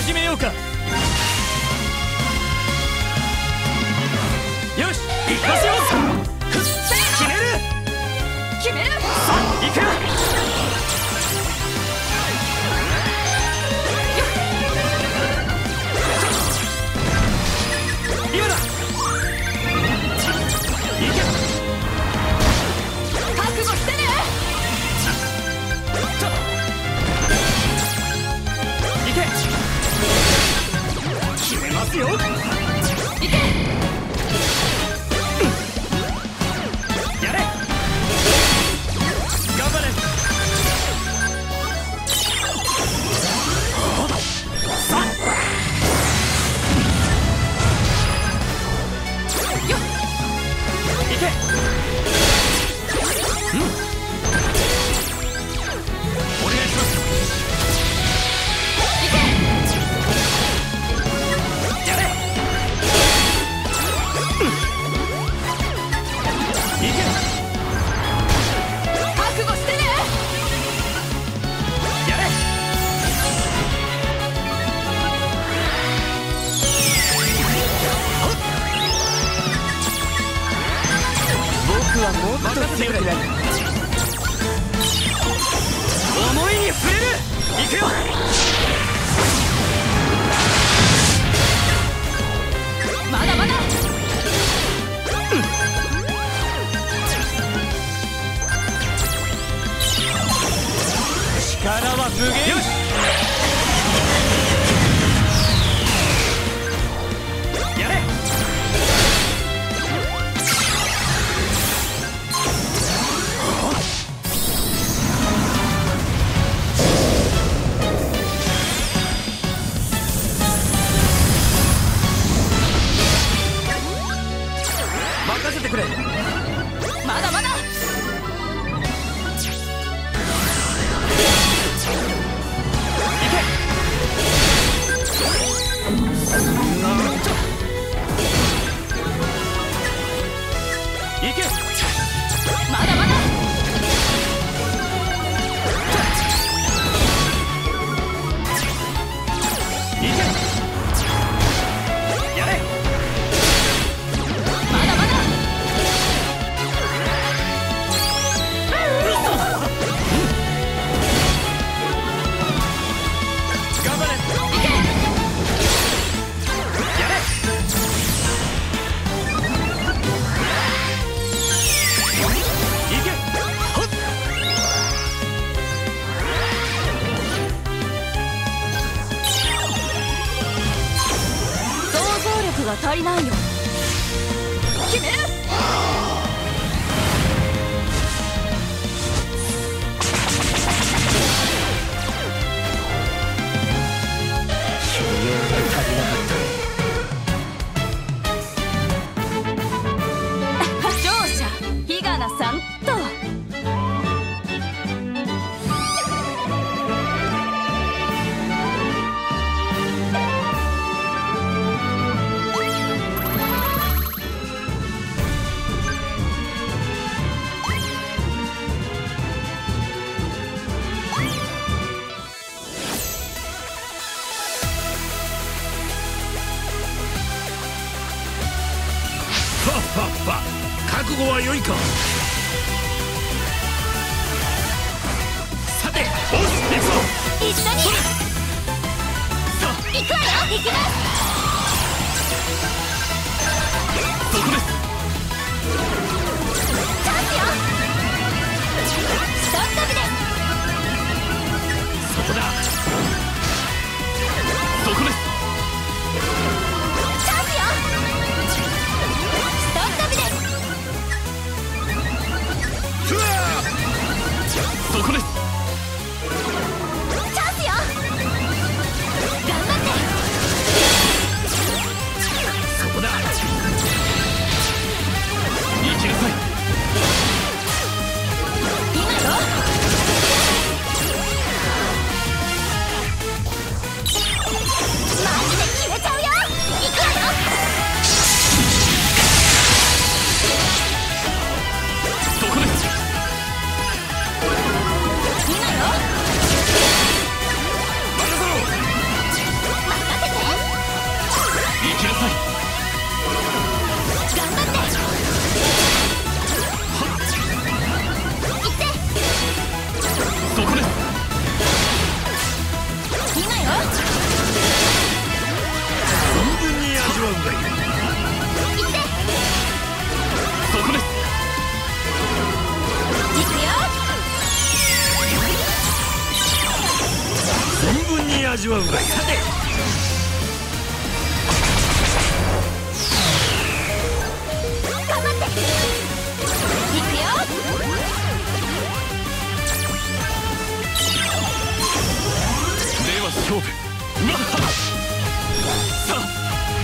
始めようか。よし、行かせよう。決める。さあ、行く。今だ。行け。 覚悟してね。 行け。決めますよ。行け。やれ。頑張れ。さあ。よっ。行け。うん。お願いします。行け。やれ。行け。 覚悟してね。 やれ。僕はもっと強くなる。思いに触れる。行くよ。 まだまだ。 力は無限。よし。やれ。任せてくれ。 まだまだ。 行け。 まだまだ。 行け。やれ。 まだまだ。 頑張れ。 いけ。 やれ。行け。ほっ。 想像力が足りないよ。決める。 修行が足りなかった。 勝者日がなさんと。 覚悟は良いか。さて、おし、行くぞ。 一緒に。 さあ、 行くわよ。行きます。 そこです。 チャンスよ。ストップで。 そこだ。そこです。 チャンスよ。ストップで。 ふわー。そこです。 チャンスよ。頑張って。 味わうがいい。さて頑張っていくよ。 では勝負。わっさあ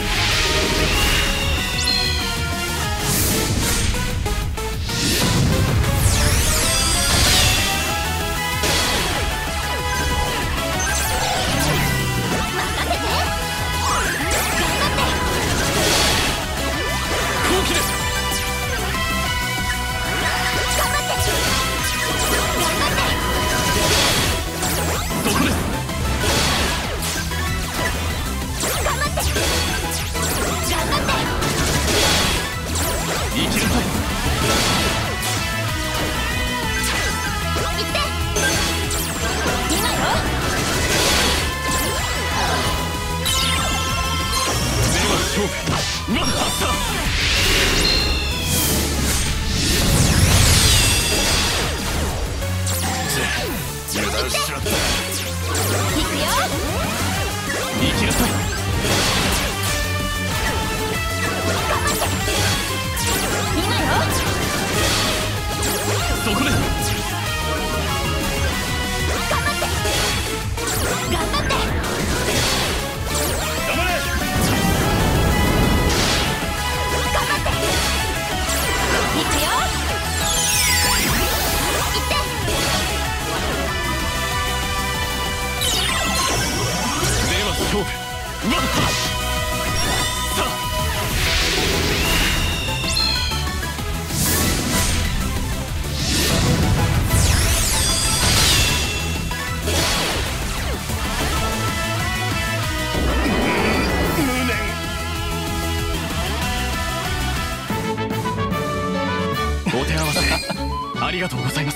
ありがとうございます。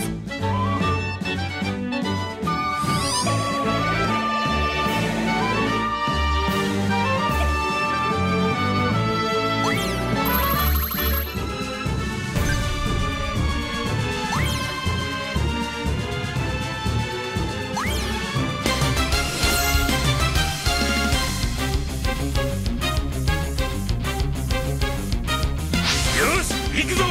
よし行くぞ。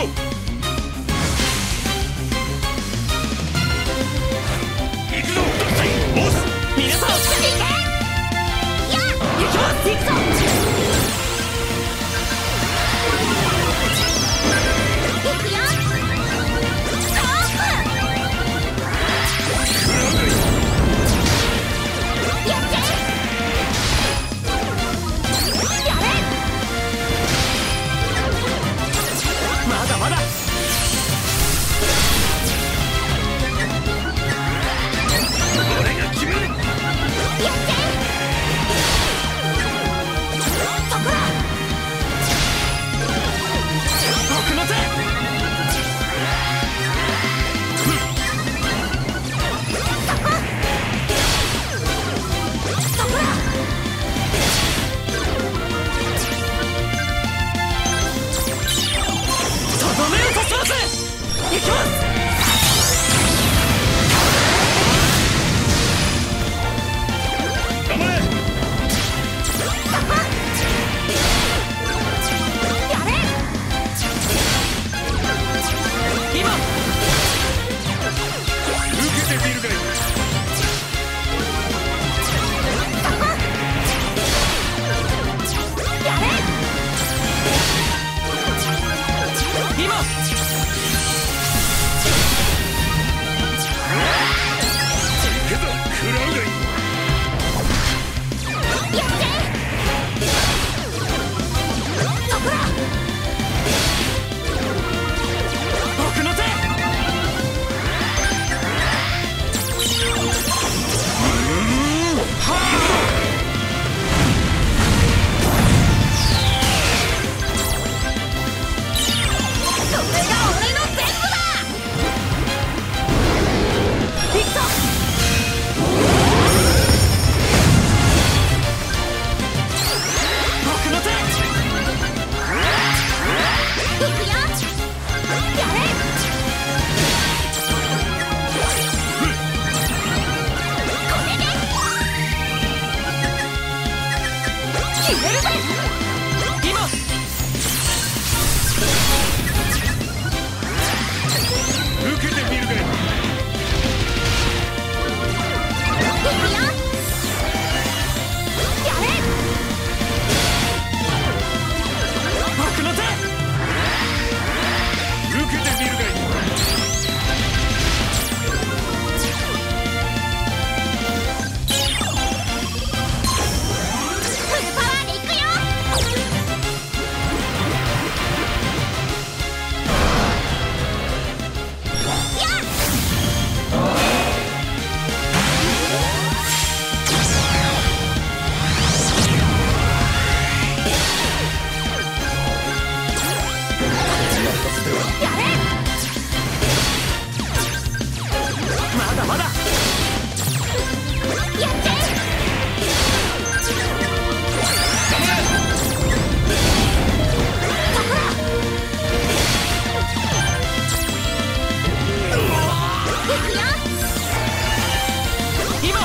決めるぜ。 今受けてみるがいい。 いくよ。やれ。 悪の手受けてみるがいい。 フルパワーでいくよ。やっ。やれ。 まだまだ。 やって。いくよ。 今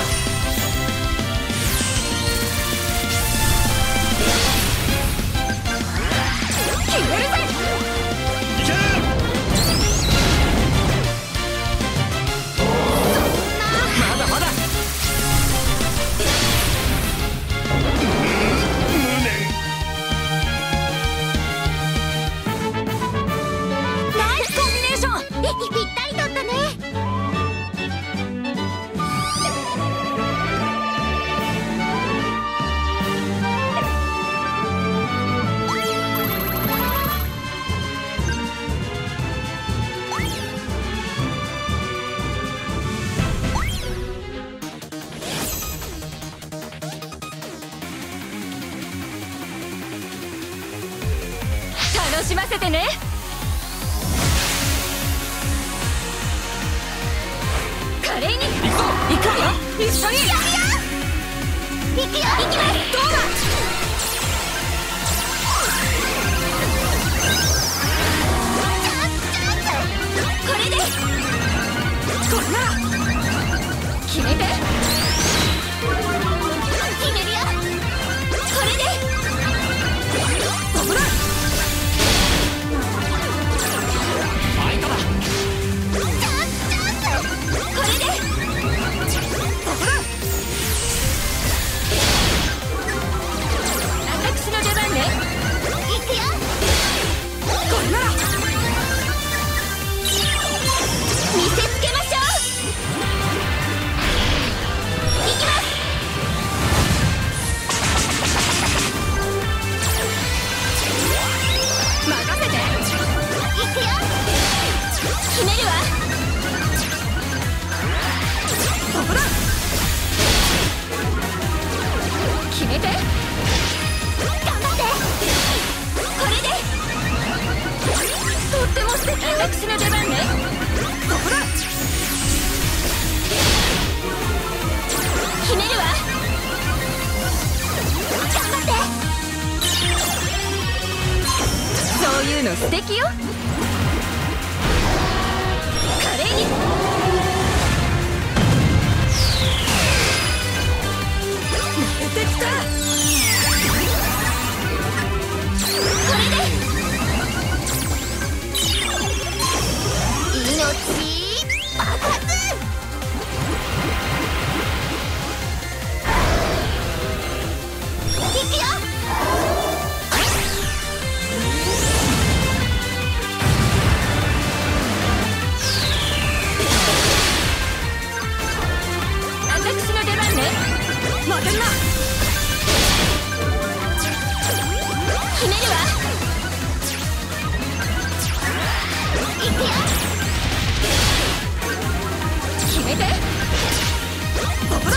決めるぜ。 いけ。まだまだ。無念。 ナイスコンビネーション。息ぴったりだったね。楽しませてね。華麗に行こう。行くわよ。一緒にやるよ。行くよ。行きます。どうだ。これで。これなら決めて。決めるよ。これで。ボブだ。 ファイトだ。 これで。ボブだ。私の出番ね。行くよ。これなら見せつけましょう。行きます。任せて。行くよ。決めるわ。ここだ。決めて。頑張って。これで。とっても素敵。私の出番ね。ここだ。決めるわ。頑張って。そういうの素敵よ。華麗に。慣れてきた。これで。命爆発。いくよ。私の出番ね。負けんな。決めるわ。いくよ。決めて。ここだ。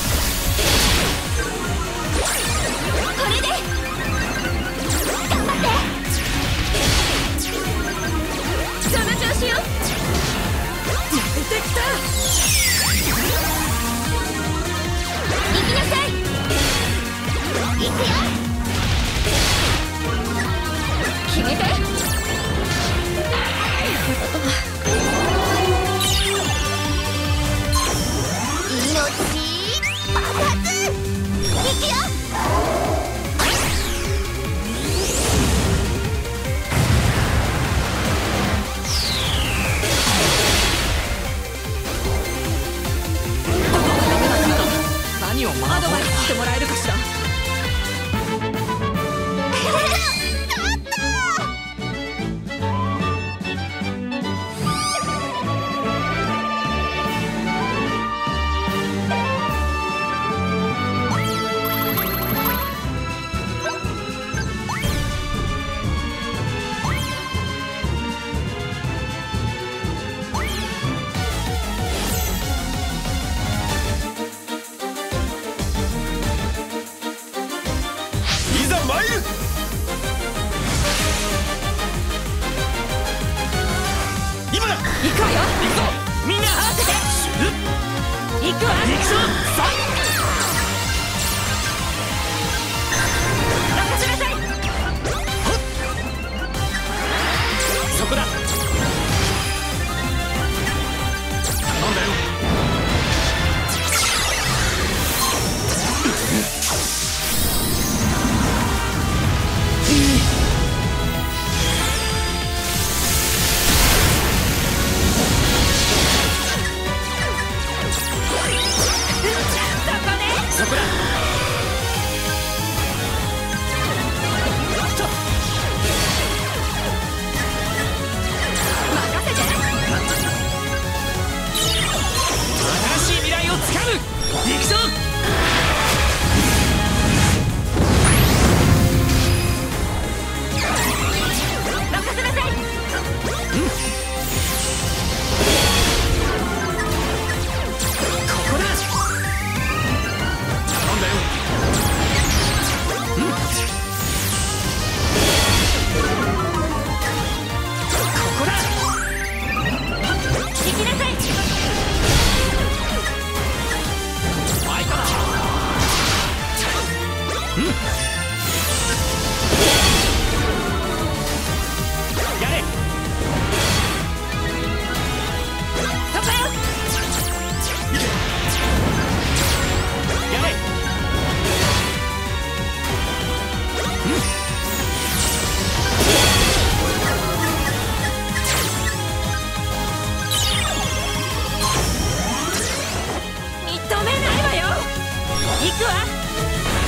これで。頑張って。その調子よ。慣れてきた。行きなさい。行くよ。決めて。命爆発。行くよ。 やれ。 そこよ。 やれ。 認めないわよ。行くわ。